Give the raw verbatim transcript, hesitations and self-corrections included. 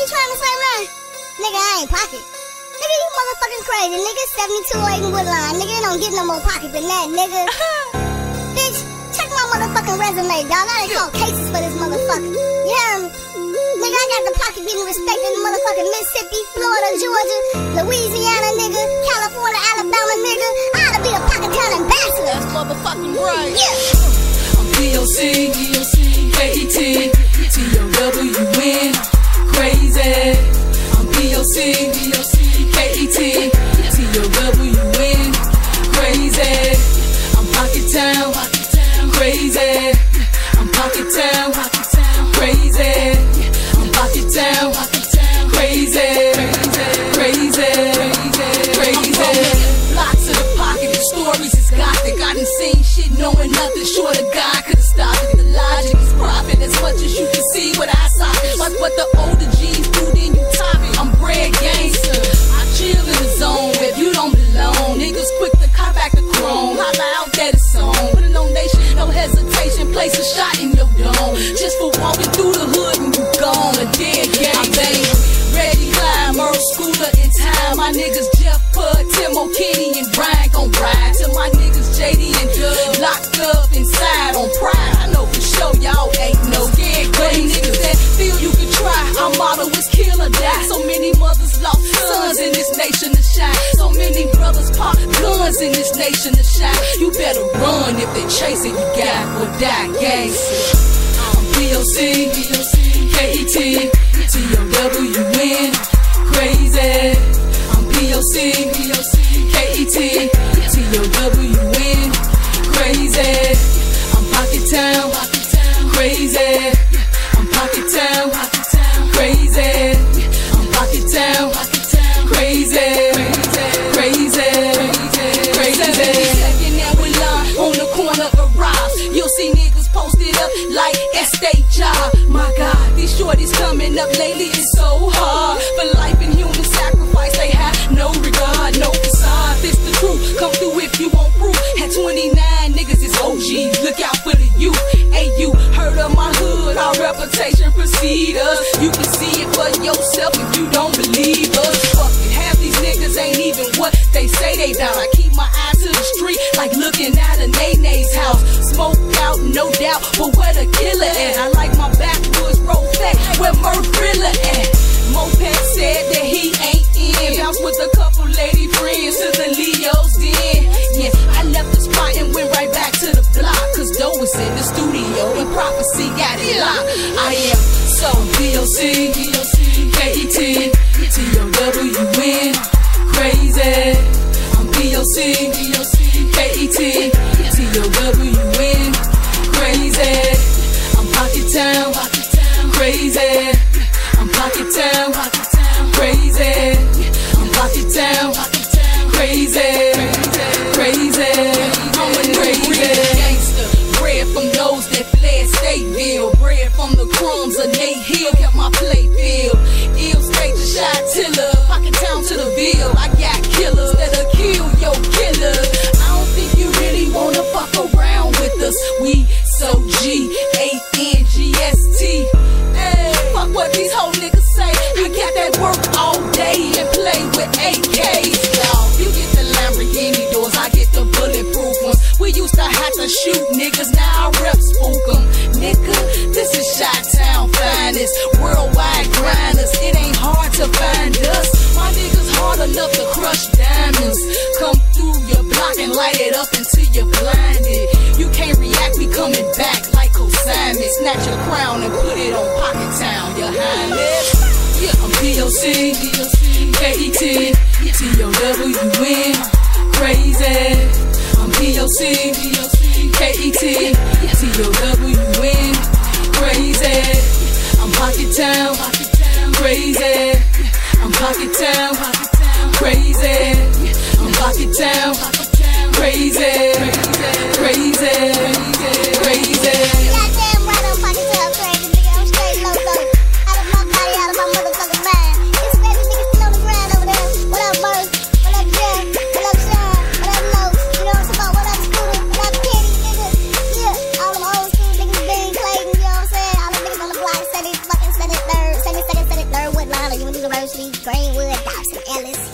you trying to say, man? Nigga, I ain't pocket. Nigga, you motherfucking crazy, nigga. seventy-two Aiken Woodline. Nigga, it don't get no more pocket than that, nigga. Bitch, check my motherfucking resume, dog. I done called cases for this motherfucker. You hear me? Nigga, I got the pocket getting respect in motherfucking Mississippi, Florida, Georgia, Louisiana, nigga, California, Alabama, nigga. I ought to be the pocket town ambassador. That's motherfucking right. Yeah. I'm P O C, K E T, T O W N, crazy. I'm P O C, K E T, T O W N, crazy. I'm Pocket Town, crazy. I'm Pocket Town, crazy. I'm Pocket Town, crazy, crazy, crazy. Lots of the pocket, the stories is gothic. I done seen shit knowing nothing short of God could've stopped it. The logic is profit as much as you can see with eye sockets. Like what the older G's do, then you top it. I'm bred gangster, I chill in the zone. If you don't belong, niggas quick to cop back the chrome. Holla out that it's on. Put it on nation, no hesitation. Place a shot in your dome. Just for walking through the hood and you gone. A dead gang, baby. Ready, climb, Earl Schooler in time. My niggas Jeff Pud, Timo, Kenny, and Brian gon' ride. Till my niggas J D and Dub locked up inside on pride. I know for sure y'all ain't no scared. Crazy niggas that feel you can try. Our motto is kill or die. So many mothers lost sons in this nation to shine. So many brothers pop guns in this nation to shine. You better run if they chasing you, got or die gangster. I'm P O C, K E T, T O W N, crazy. I'm P O C, K E T, T O W N, crazy. I'm Pocket Town, crazy. I'm Pocket Town, crazy. I'm Pocket Town, crazy, crazy, crazy. Second that we line on the corner of Robs. You'll see niggas posted up like estate job. My God, these shorties coming up lately is so hard. For life and human sacrifice, they have no regard, no facade. This the truth, come through if you want proof. At twenty-nine, niggas is O Gs, look out for the youth. Hey, you heard of my hood, our reputation precede us. You can see it for yourself if you don't believe us. Fuck it, half these niggas ain't even what they say they down. I keep my eye to the street like looking at a Nene-Nae's house. Smoke out, no doubt, but where the killer at? I like my backwoods roll back, where Murph Thriller at? Moped said that he ain't in. Bounce with a couple lady friends to the Leo's den. Yeah, I left the spot and went right back to the block. Cause Doe was in the studio and Prophecy got it locked. I am so P O C, K E T, T O W N, crazy. I'm P O C, K E T, T O W N, crazy. I'm Pocket Town, crazy. I'm Pocket Town, crazy. I'm Pocket Town, crazy, crazy, crazy. Gangster, bred from those that fled Stateville, bred from the crumbs of Nate Hill, kept my play filled. Ill straight to Shot Tiller, Pocket Town to the Ville. I got killers that'll kill your killer. I don't think you really wanna fuck around with us. We so G A N G S T. Hey, fuck what these whole niggas say. I got that work all day and play with A Ks. Dawg, you get the Lamborghini doors, I get the bulletproof ones. We used to have to shoot niggas, now I rep spook them. Nigga, this is Chi-Town finest, worldwide grinders. It ain't hard to find us. My niggas hard enough to crush diamonds. Come through your block and light it up until you're blinded. You can't react, we coming back like consignment. Snatch your crown and put it on Pocket Town, your highness. Yeah, I'm P O C, K E T, T O W N, crazy. I'm P O C, K E T, T O W N, crazy. I'm Pocket Town, crazy. I'm Pocket Town, crazy. I'm Pocket Town, crazy, crazy, crazy. Goddamn right, I'm Pocket Town crazy, nigga. I'm straight loco. Out of my body, out of my motherfucking mind. It's baby niggas still on the ground over there. What up, Murph? What up, Jeff? What up, Sean? What up, Loke? You know what I'm talking about? What up, Scooter? What up, Kenny, nigga? Yeah, all them old school niggas, Bean Clayton, you know what I'm saying? All them niggas on the block, seventy fucking seventy-third, seventy-second, seventy-third, Woodline. University, Greenwood, Dobson, Ellis.